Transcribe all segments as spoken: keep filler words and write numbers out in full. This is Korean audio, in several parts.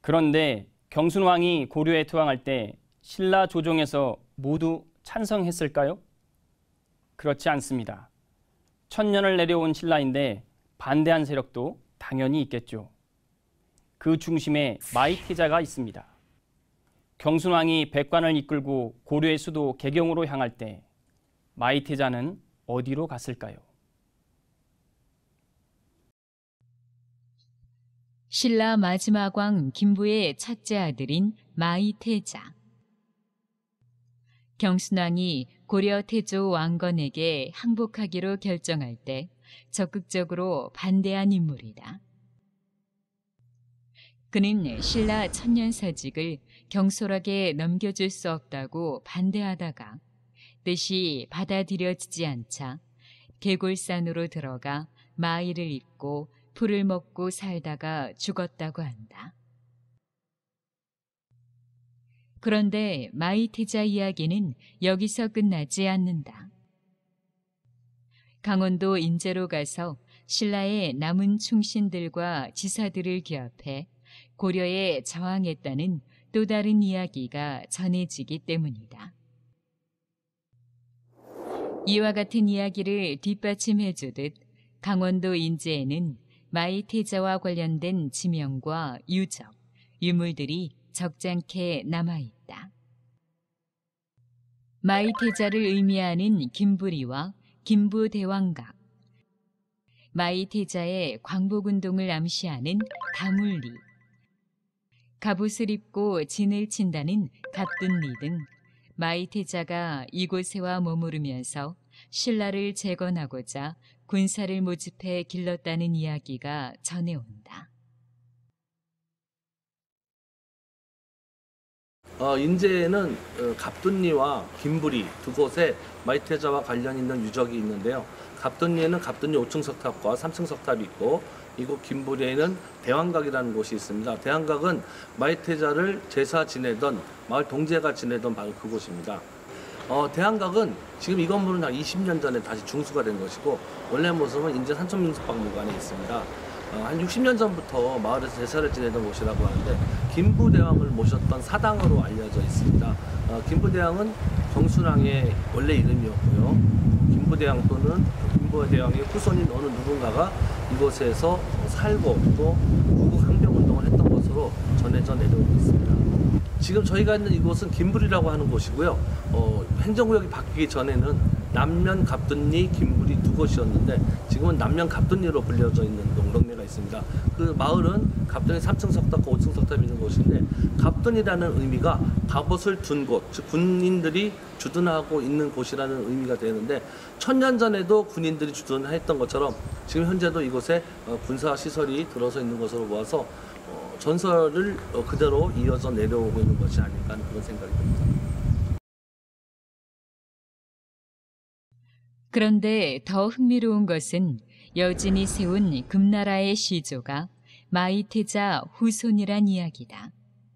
그런데 경순왕이 고려에 투항할 때 신라 조정에서 모두 찬성했을까요? 그렇지 않습니다. 천년을 내려온 신라인데 반대한 세력도 당연히 있겠죠. 그 중심에 마이태자가 있습니다. 경순왕이 백관을 이끌고 고려의 수도 개경으로 향할 때 마이태자는 어디로 갔을까요? 신라 마지막 왕 김부의 첫째 아들인 마이태자. 경순왕이 고려 태조 왕건에게 항복하기로 결정할 때 적극적으로 반대한 인물이다. 그는 신라 천년사직을 경솔하게 넘겨줄 수 없다고 반대하다가 뜻이 받아들여지지 않자 개골산으로 들어가 마이를 잇고 풀을 먹고 살다가 죽었다고 한다. 그런데 마이태자 이야기는 여기서 끝나지 않는다. 강원도 인제로 가서 신라의 남은 충신들과 지사들을 기합해 고려에 저항했다는 또 다른 이야기가 전해지기 때문이다. 이와 같은 이야기를 뒷받침해주듯 강원도 인제에는 마이태자와 관련된 지명과 유적, 유물들이 적잖게 남아있다. 마이태자를 의미하는 김부리와 김부대왕각, 마이태자의 광복운동을 암시하는 가물리, 갑옷을 입고 진을 친다는 갑둔리 등 마이태자가 이곳에와 머무르면서 신라를 재건하고자 군사를 모집해 길렀다는 이야기가 전해온다. 어, 인제에는 어, 갑둔리와 김부리 두 곳에 마이태자와 관련 있는 유적이 있는데요. 갑둔리에는 갑둔리 오 층 석탑과 삼 층 석탑이 있고, 이곳 김부리에는 대왕각이라는 곳이 있습니다. 대왕각은 마이태자를 제사 지내던 마을 동제가 지내던 바로 그곳입니다. 어, 대왕각은 지금 이 건물은 한 이십 년 전에 다시 중수가 된 것이고, 원래 모습은 인제 산천민속박물관에 있습니다. 어, 한 육십 년 전부터 마을에서 제사를 지내던 곳이라고 하는데, 김부대왕을 모셨던 사당으로 알려져 있습니다. 어, 김부대왕은 경순왕의 원래 이름이었고요. 김부대왕 또는 김부대왕의 후손인 어느 누군가가 이곳에서 살고 또 구국항병운동을 했던 것으로 전해져 내려오고 있습니다. 지금 저희가 있는 이곳은 김부리라고 하는 곳이고요. 어, 행정구역이 바뀌기 전에는 남면 갑둔리, 김부리 두 곳이었는데 지금은 남면 갑둔리로 불려져 있는 동네가 있습니다. 그 마을은 갑둔리 삼 층 석탑과 오 층 석탑이 있는 곳인데, 갑둔이라는 의미가 갑옷을 둔 곳, 즉 군인들이 주둔하고 있는 곳이라는 의미가 되는데, 천년 전에도 군인들이 주둔했던 것처럼 지금 현재도 이곳에 군사 시설이 들어서 있는 것으로 보아서 전설을 그대로 이어져 내려오고 있는 것이 아닐까 하는 그런 생각이 듭니다. 그런데 더 흥미로운 것은 여진이 세운 금나라의 시조가 마이태자 후손이란 이야기다.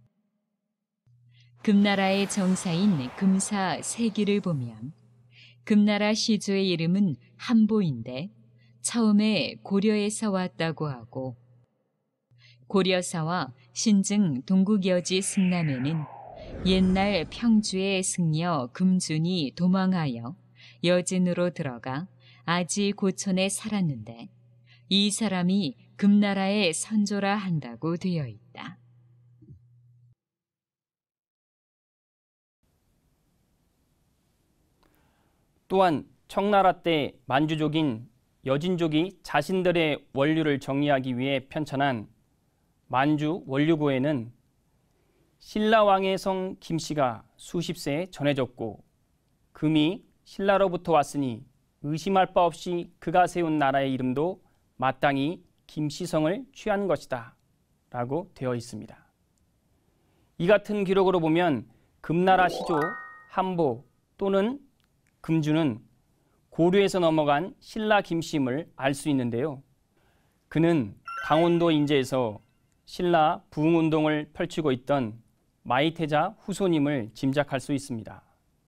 금나라의 정사인 금사 세기를 보면 금나라 시조의 이름은 한보인데 처음에 고려에서 왔다고 하고, 고려사와 신증 동국여지 승남에는 옛날 평주의 승려 금준이 도망하여 여진으로 들어가 아지 고천에 살았는데 이 사람이 금나라의 선조라 한다고 되어 있다. 또한 청나라 때 만주족인 여진족이 자신들의 원류를 정리하기 위해 편찬한 만주 원류고에는 신라왕의 성 김씨가 수십 세에 전해졌고, 금이 신라로부터 왔으니 의심할 바 없이 그가 세운 나라의 이름도 마땅히 김씨성을 취한 것이다 라고 되어 있습니다. 이 같은 기록으로 보면 금나라 시조 한보 또는 금주는 고려에서 넘어간 신라 김씨임을 알 수 있는데요. 그는 강원도 인제에서 신라 부흥운동을 펼치고 있던 마이태자 후손임을 짐작할 수 있습니다.